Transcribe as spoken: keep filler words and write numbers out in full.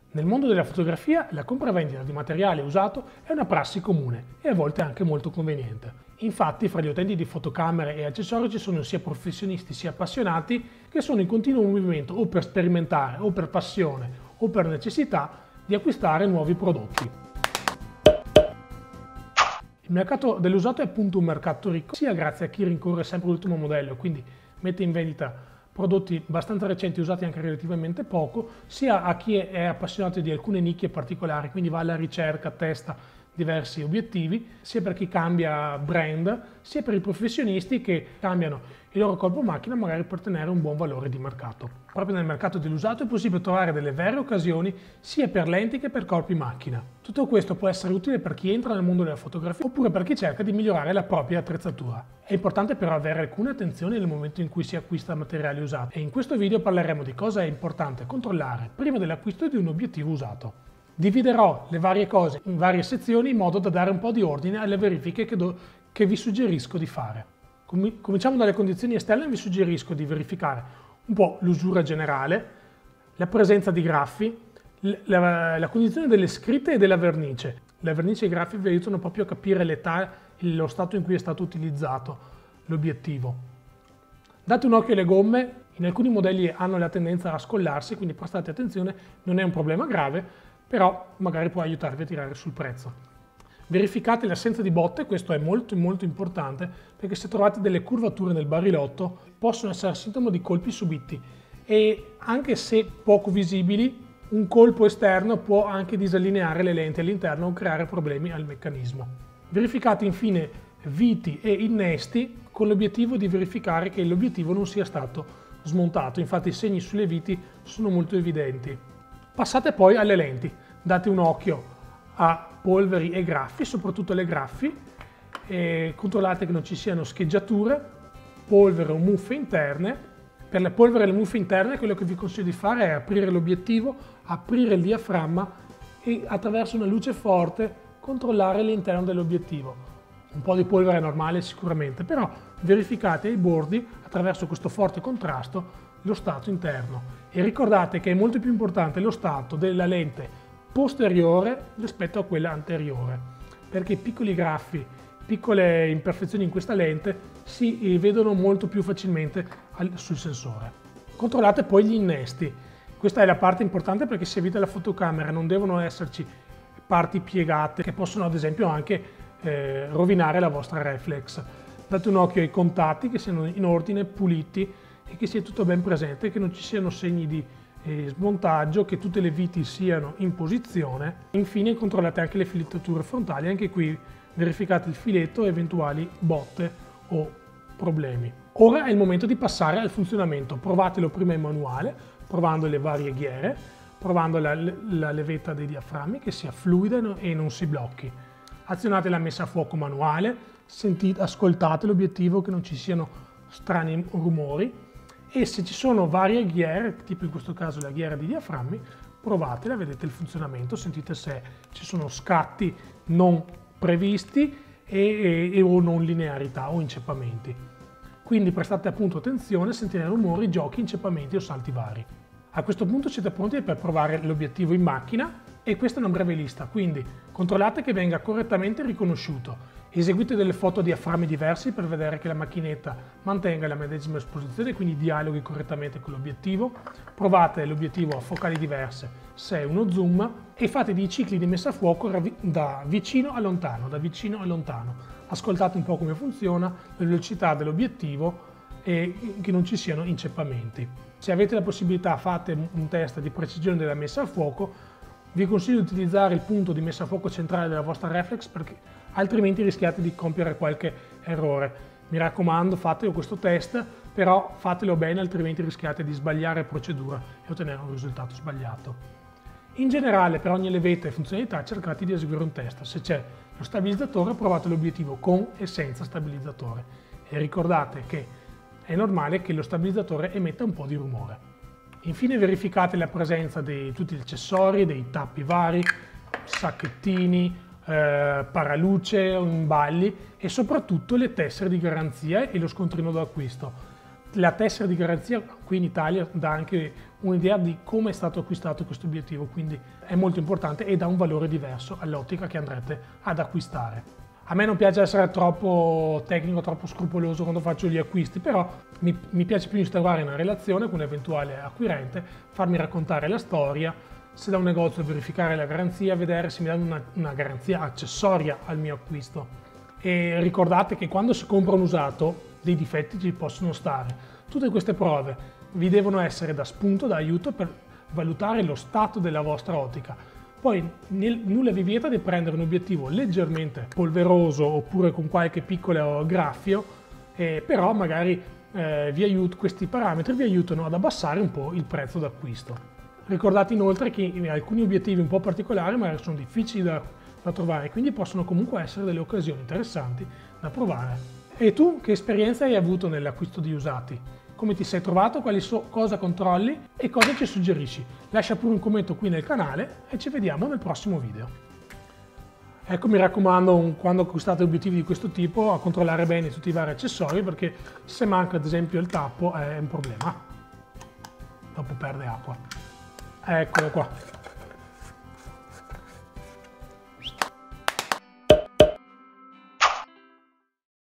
Nel mondo della fotografia la compravendita di materiale usato è una prassi comune e a volte anche molto conveniente. Infatti fra gli utenti di fotocamere e accessori ci sono sia professionisti sia appassionati che sono in continuo movimento o per sperimentare o per passione o per necessità di acquistare nuovi prodotti. Il mercato dell'usato è appunto un mercato ricco sia grazie a chi rincorre sempre l'ultimo modello, quindi mette in vendita prodotti abbastanza recenti usati anche relativamente poco, sia a chi è appassionato di alcune nicchie particolari, quindi va alla ricerca, testa diversi obiettivi, sia per chi cambia brand, sia per i professionisti che cambiano il loro corpo macchina magari per ottenere un buon valore di mercato. Proprio nel mercato dell'usato è possibile trovare delle vere occasioni sia per lenti che per corpi macchina. Tutto questo può essere utile per chi entra nel mondo della fotografia oppure per chi cerca di migliorare la propria attrezzatura. È importante però avere alcune attenzioni nel momento in cui si acquista materiale usato e in questo video parleremo di cosa è importante controllare prima dell'acquisto di un obiettivo usato. Dividerò le varie cose in varie sezioni in modo da dare un po' di ordine alle verifiche che, do, che vi suggerisco di fare. Cominciamo dalle condizioni esterne. Vi suggerisco di verificare un po' l'usura generale, la presenza di graffi, la, la condizione delle scritte e della vernice. La vernice e i graffi vi aiutano proprio a capire l'età e lo stato in cui è stato utilizzato l'obiettivo. Date un occhio alle gomme, in alcuni modelli hanno la tendenza a scollarsi, quindi prestate attenzione, non è un problema grave, però magari può aiutarvi a tirare sul prezzo. Verificate l'assenza di botte, questo è molto molto importante perché se trovate delle curvature nel barilotto possono essere sintomo di colpi subiti e anche se poco visibili un colpo esterno può anche disallineare le lenti all'interno o creare problemi al meccanismo. Verificate infine viti e innesti con l'obiettivo di verificare che l'obiettivo non sia stato smontato, infatti i segni sulle viti sono molto evidenti. Passate poi alle lenti, date un occhio a polveri e graffi, soprattutto le graffi, e controllate che non ci siano scheggiature, polvere o muffe interne. Per le polvere e le muffe interne quello che vi consiglio di fare è aprire l'obiettivo, aprire il diaframma e attraverso una luce forte controllare l'interno dell'obiettivo. Un po' di polvere è normale sicuramente, però verificate ai bordi attraverso questo forte contrasto lo stato interno e ricordate che è molto più importante lo stato della lente posteriore rispetto a quella anteriore, perché piccoli graffi, piccole imperfezioni in questa lente si vedono molto più facilmente sul sensore. Controllate poi gli innesti, questa è la parte importante perché se avete la fotocamera non devono esserci parti piegate che possono ad esempio anche eh, rovinare la vostra reflex. Date un occhio ai contatti che siano in ordine, puliti e che sia tutto ben presente, che non ci siano segni di eh, smontaggio, che tutte le viti siano in posizione. Infine controllate anche le filettature frontali, anche qui verificate il filetto e eventuali botte o problemi. Ora è il momento di passare al funzionamento, provatelo prima in manuale, provando le varie ghiere, provando la, la levetta dei diaframmi che sia fluida e non si blocchi. Azionate la messa a fuoco manuale, sentite, ascoltate l'obiettivo che non ci siano strani rumori e se ci sono varie ghiere, tipo in questo caso la ghiera di diaframmi, provatela, vedete il funzionamento, sentite se ci sono scatti non previsti e, e, e o non linearità o inceppamenti. Quindi prestate appunto attenzione a sentire rumori, giochi, inceppamenti o salti vari. A questo punto siete pronti per provare l'obiettivo in macchina e questa è una breve lista, quindi controllate che venga correttamente riconosciuto. Eseguite delle foto a diaframmi diversi per vedere che la macchinetta mantenga la medesima esposizione, quindi dialoghi correttamente con l'obiettivo. Provate l'obiettivo a focali diverse se è uno zoom e fate dei cicli di messa a fuoco da vicino a lontano, da vicino a lontano. Ascoltate un po' come funziona, la velocità dell'obiettivo e che non ci siano inceppamenti. Se avete la possibilità fate un test di precisione della messa a fuoco. Vi consiglio di utilizzare il punto di messa a fuoco centrale della vostra reflex perché altrimenti rischiate di compiere qualche errore. Mi raccomando, fatelo questo test, però fatelo bene, altrimenti rischiate di sbagliare procedura e ottenere un risultato sbagliato. In generale, per ogni levetta e funzionalità cercate di eseguire un test. Se c'è lo stabilizzatore, provate l'obiettivo con e senza stabilizzatore. E ricordate che è normale che lo stabilizzatore emetta un po' di rumore. Infine verificate la presenza di tutti gli accessori, dei tappi vari, sacchettini, eh, paraluce, imballi e soprattutto le tessere di garanzia e lo scontrino d'acquisto. La tessera di garanzia qui in Italia dà anche un'idea di come è stato acquistato questo obiettivo, quindi è molto importante e dà un valore diverso all'ottica che andrete ad acquistare. A me non piace essere troppo tecnico, troppo scrupoloso quando faccio gli acquisti, però mi, mi piace più instaurare una relazione con l'eventuale acquirente, farmi raccontare la storia, se da un negozio verificare la garanzia, vedere se mi danno una, una garanzia accessoria al mio acquisto. E ricordate che quando si compra un usato dei difetti ci possono stare. Tutte queste prove vi devono essere da spunto, da aiuto per valutare lo stato della vostra ottica. Poi nel, nulla vi vieta di prendere un obiettivo leggermente polveroso oppure con qualche piccolo graffio, eh, però magari eh, vi aiut- questi parametri vi aiutano ad abbassare un po' il prezzo d'acquisto. Ricordate inoltre che alcuni obiettivi un po' particolari magari sono difficili da, da trovare, quindi possono comunque essere delle occasioni interessanti da provare. E tu che esperienza hai avuto nell'acquisto di usati? Come ti sei trovato, quali so, cosa controlli e cosa ci suggerisci? Lascia pure un commento qui nel canale e ci vediamo nel prossimo video. Ecco, mi raccomando, un, quando acquistate obiettivi di questo tipo, a controllare bene tutti i vari accessori, perché se manca ad esempio il tappo è un problema. Dopo perde acqua. Eccolo qua.